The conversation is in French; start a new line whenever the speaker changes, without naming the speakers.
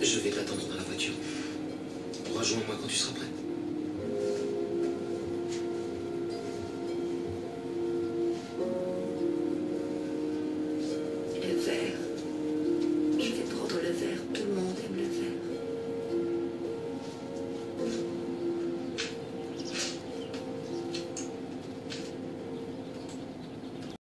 Je vais t'attendre dans la voiture. Rejoins-moi quand tu seras prêt.